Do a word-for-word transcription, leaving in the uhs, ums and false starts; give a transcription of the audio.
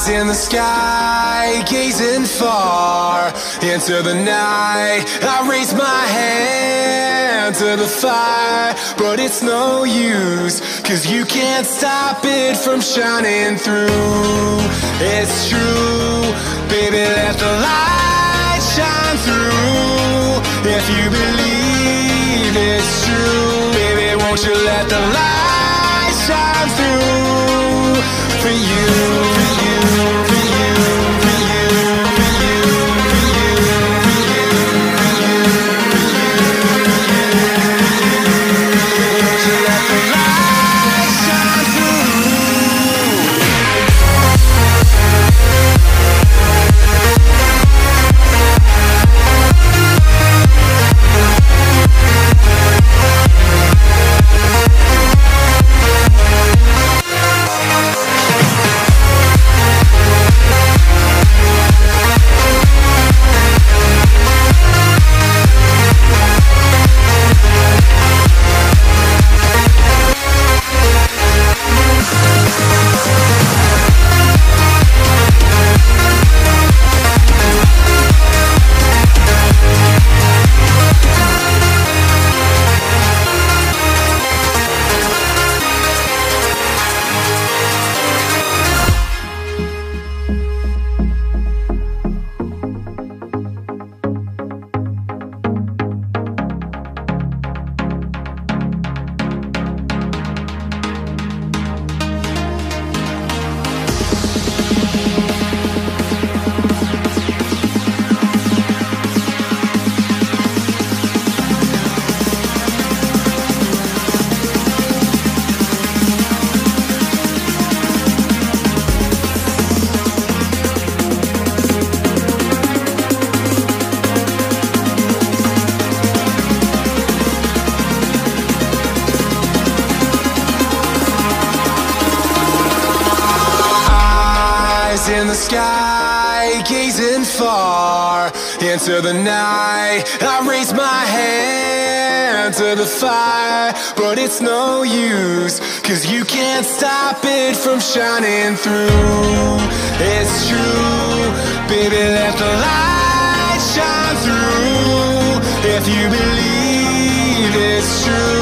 In the sky, gazing far into the night, I raise my hand to the fire, but it's no use, 'cause you can't stop it from shining through. It's true, baby, let the light shine through. If you believe it's true, baby, won't you let the light shine through for you, for you, for you, for you, for you, for you, for you, for you, for you. Won't you let the light shine through? In the sky, gazing far into the night, I raise my hand to the fire, but it's no use, 'cause you can't stop it from shining through. It's true, baby, let the light shine through. If you believe it's true,